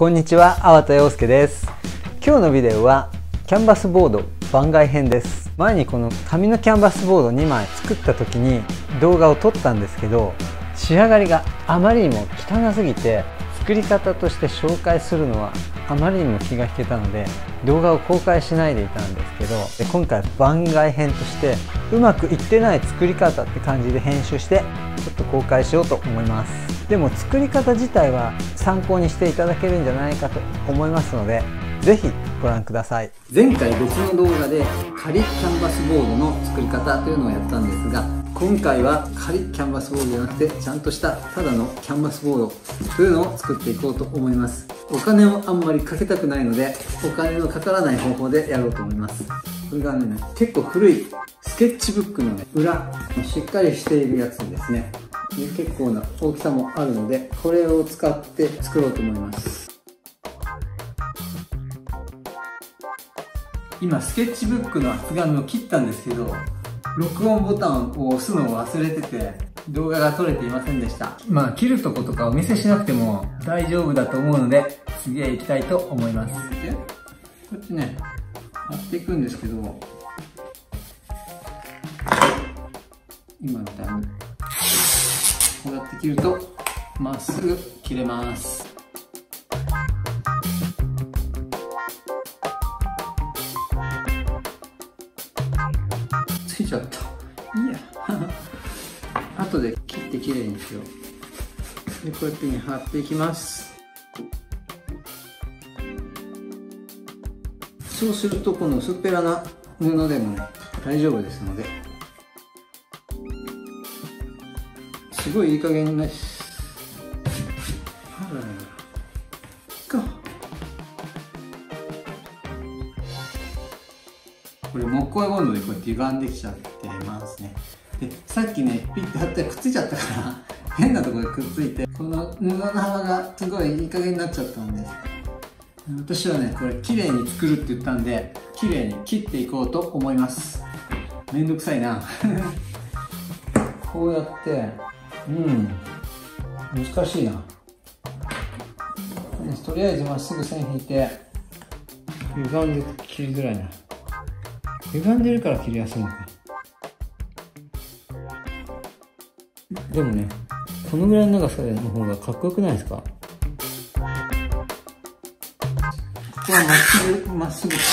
こんにちは、粟田洋介です。今日のビデオはキャンバスボード番外編です。前にこの紙のキャンバスボード2枚作った時に動画を撮ったんですけど、仕上がりがあまりにも汚すぎて作り方として紹介するのはあまりにも気が引けたので動画を公開しないでいたんですけど、今回番外編としてうまくいってない作り方って感じで編集してちょっと公開しようと思います。でも作り方自体は参考にしていただけるんじゃないかと思いますので、ぜひご覧ください。前回別の動画で仮キャンバスボードの作り方というのをやったんですが、今回は仮キャンバスボードじゃなくてちゃんとしたただのキャンバスボードというのを作っていこうと思います。お金をあんまりかけたくないのでお金のかからない方法でやろうと思います。これがね、結構古いスケッチブックの、裏しっかりしているやつですね。結構な大きさもあるのでこれを使って作ろうと思います。今スケッチブックの厚紙を切ったんですけど、録音ボタンを押すのを忘れてて動画が撮れていませんでした。切るとことかお見せしなくても大丈夫だと思うので次へ行きたいと思います。でこうやってね貼っていくんですけど、今みたいにこうやって切るとまっすぐ切れます。ついちゃった。いいや後で切ってきれいにしよう。でこうやってね貼っていきます。そうするとこの薄っぺらな布でもね大丈夫ですので、すごいいい加減なこれ木工ボンドでこうやって歪んできちゃってますね。でさっきねピッて貼ってくっついちゃったから変なところでくっついてこの布の幅がすごいいい加減になっちゃったんで、私はねこれ綺麗に作るって言ったんで綺麗に切っていこうと思います。めんどくさいなこうやって難しいな。とりあえずまっすぐ線引いて歪んで切りづらいな。歪んでるから切りやすいのか。でもねこのぐらいの長さの方がかっこよくないですか。ここはまっすぐ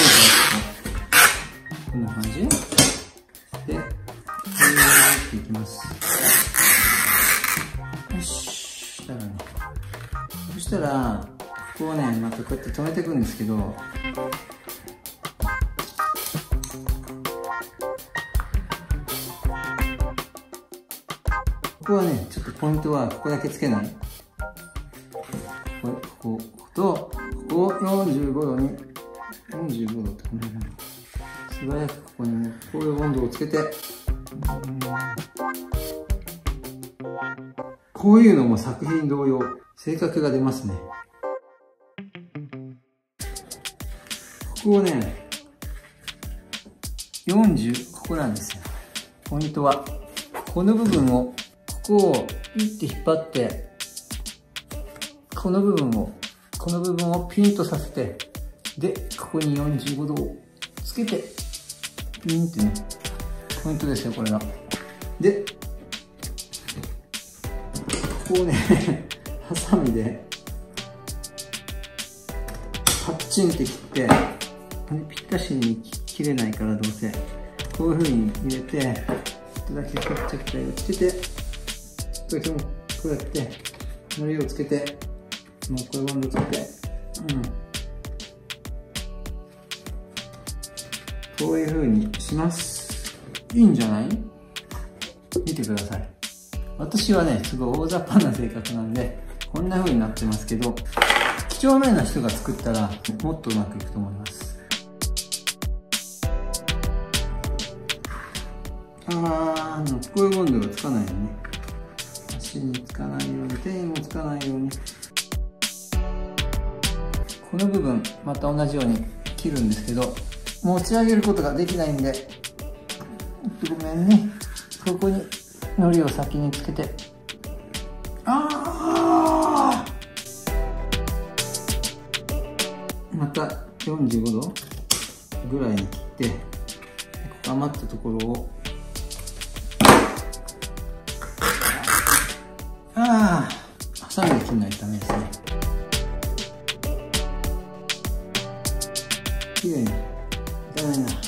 こんな感じでこうやっていきます。よし、そしたらここをねまたこうやって止めていくんですけど、ここはねちょっとポイントはここだけつけない。こことここを45度に45度ってこの辺素早くここにねこういう温度をつけて、こういうのも作品同様性格が出ますね。ここをね40ここなんですよ。ポイントはこの部分をここをピッて引っ張ってこの部分をピンとさせて、でここに45度をつけてピンってねポイントですよこれが。でここをねハサミでパッチンって切ってぴったしに切れないからどうせこういう風に入れてちょっとだけカッチャカチャつけてちょっとこうやってのりをつけてもうこれボンドつけてこういう風にします。いいんじゃない？見てください。私はねすごい大雑把な性格なんでこんな風になってますけど、几帳面な人が作ったらもっとうまくいくと思います。木工ボンドがつかないようにね、足につかないように手にもつかないようにこの部分また同じように切るんですけど、持ち上げることができないんでごめんね。ここにのりを先につけてまた45度ぐらいに切って、余ったところをハサミで切んないとダメですね。きれいにダメな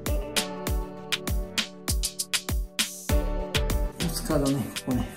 スカートね、ここね、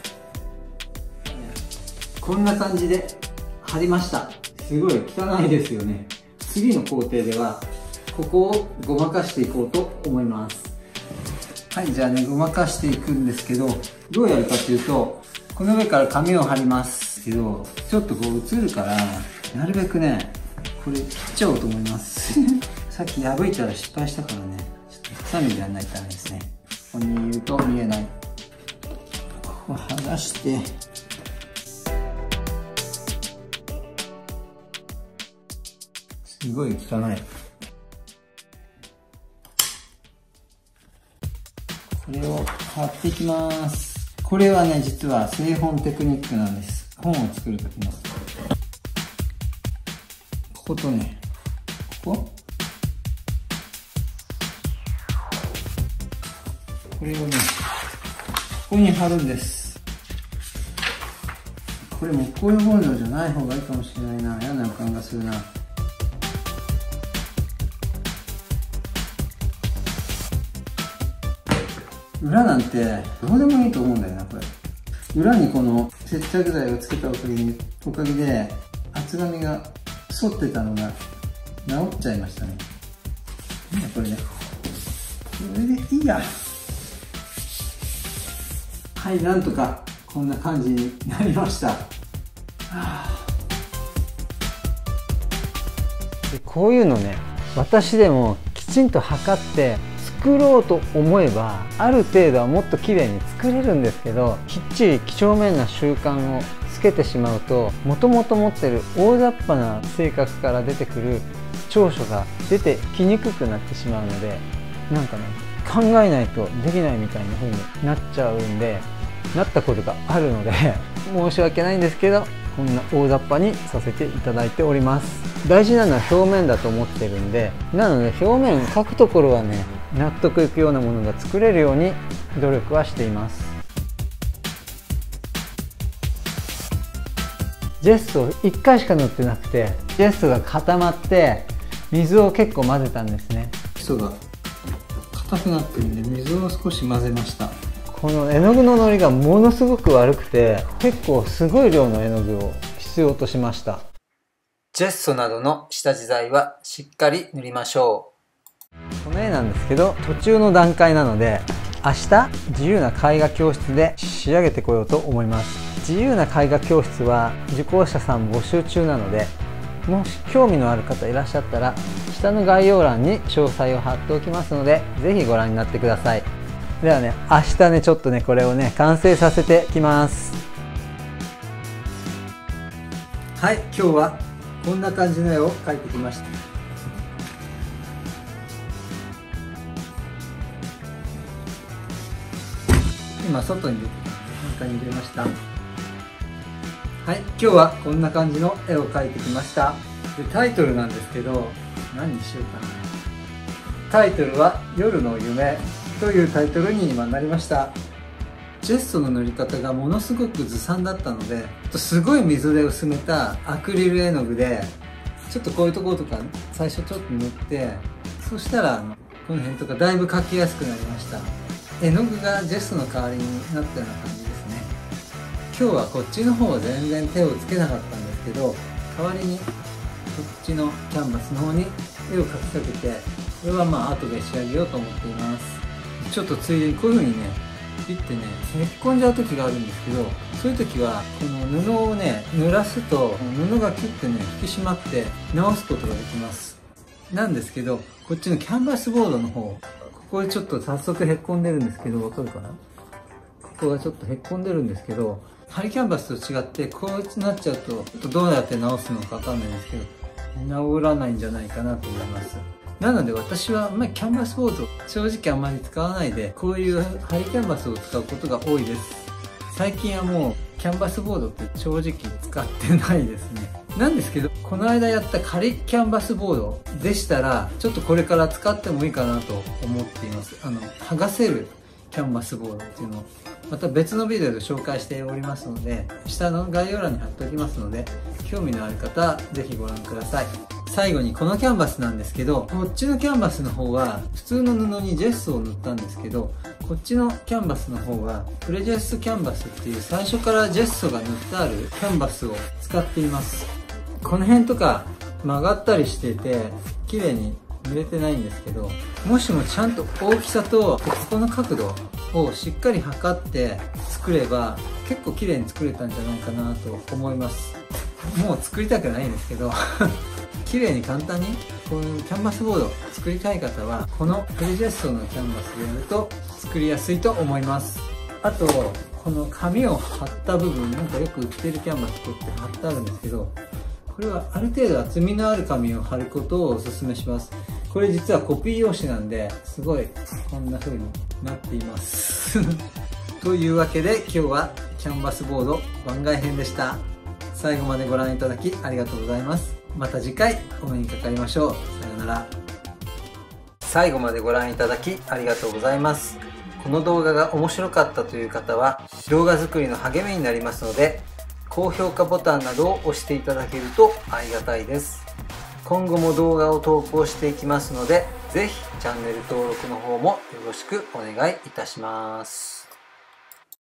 こんな感じで貼りました。すごい汚いですよね。次の工程ではここをごまかしていこうと思います。はい、じゃあね、ごまかしていくんですけど、どうやるかというと、この上から紙を貼りますけど、ちょっとこう映るから、なるべくね、これ切っちゃおうと思いますさっき破いたら失敗したからね、ちょっとハサミでやらないとダメですね。ここにいると見えない。ここ剥がして、すごい汚い。これを貼っていきます。これはね、実は製本テクニックなんです。本を作る時の。こことね、これをね、ここに貼るんです。これ木工用ボンドじゃない方がいいかもしれないな。嫌な予感がするな。裏なんてどうでもいいと思うんだよな、これ。裏にこの接着剤をつけたおかげで厚紙が反ってたのが治っちゃいましたね。なんだこれね。これでいいや。はい、なんとかこんな感じになりました。でこういうのね、私でもきちんと測って作ろうと思えばある程度はもっと綺麗に作れるんですけど、きっちり几帳面な習慣をつけてしまうと、もともと持ってる大雑把な性格から出てくる長所が出てきにくくなってしまうので、なんかね、考えないとできないみたいな風になっちゃうんで、なったことがあるので申し訳ないんですけど、こんな大雑把にさせていただいております。大事なのは表面だと思ってるんで、なので表面描くところはね、納得いくようなものが作れるように努力はしています。ジェスト1回しか塗ってなくて、ジェストが固まって水を結構混ぜたんですね。基礎が硬くなってるんで水を少し混ぜました。この絵の具ののりがものすごく悪くて、結構すごい量の絵の具を必要としました。ジェストなどの下地材はしっかり塗りましょう。この絵なんですけど、途中の段階なので、明日自由な絵画教室で仕上げてこようと思います。自由な絵画教室は受講者さん募集中なので、もし興味のある方いらっしゃったら下の概要欄に詳細を貼っておきますので、ぜひご覧になってください。ではね、明日ね、ちょっとね、これをね、完成させてきます。はい、今日はこんな感じの絵を描いてきました。今外に出て中に入れました。はい、今日はこんな感じの絵を描いてきました。でタイトルなんですけど、何にしようかな。タイトルは「夜の夢」というタイトルに今なりました。ジェストの塗り方がものすごくずさんだったので、すごい水で薄めたアクリル絵の具でちょっとこういうところとか最初ちょっと塗って、そしたらこの辺とかだいぶ描きやすくなりました。絵の具がジェストの代わりになったような感じですね。今日はこっちの方は全然手をつけなかったんですけど、代わりにこっちのキャンバスの方に絵を描きかけて、これはまあ後で仕上げようと思っています。ちょっとついでにこういう風にね、ピッてね、へっこんじゃう時があるんですけど、そういう時はこの布をね、濡らすと布がキュッてね、引き締まって直すことができます。なんですけど、こっちのキャンバスボードの方、ここでちょっと早速へっこんでるんですけど、わかるかな？ここがちょっとへっこんでるんですけど、針キャンバスと違ってこうなっちゃうと、どうやって直すのかわかんないんですけど、治らないんじゃないかなと思います。なので私はあんまりキャンバスボード正直あんまり使わないで、こういう針キャンバスを使うことが多いです。最近はもうキャンバスボードって正直使ってないですね。 なんですけど、この間やった仮キャンバスボードでしたら、ちょっとこれから使ってもいいかなと思っています。剥がせるキャンバスボードっていうのを、また別のビデオで紹介しておりますので、下の概要欄に貼っておきますので、興味のある方、ぜひご覧ください。最後にこのキャンバスなんですけど、こっちのキャンバスの方は普通の布にジェスを塗ったんですけど、こっちのキャンバスの方はプレジェスキャンバスっていう最初からジェスが塗ってあるキャンバスを使っています。この辺とか曲がったりしてて綺麗に塗れてないんですけど、もしもちゃんと大きさとここの角度をしっかり測って作れば結構綺麗に作れたんじゃないかなと思います。もう作りたくないんですけど綺麗に簡単にこういうキャンバスボード作りたい方はこのプレジェストのキャンバスでやると作りやすいと思います。あとこの紙を貼った部分、なんかよく売ってるキャンバスこうやって貼ってあるんですけど、これはある程度厚みのある紙を貼ることをおすすめします。これ実はコピー用紙なんで、すごいこんな風になっていますというわけで今日はキャンバスボード番外編でした。最後までご覧いただきありがとうございます。また次回お目にかかりましょう。さようなら。最後までご覧いただきありがとうございます。この動画が面白かったという方は動画作りの励みになりますので、高評価ボタンなどを押していただけるとありがたいです。今後も動画を投稿していきますので、ぜひチャンネル登録の方もよろしくお願いいたします。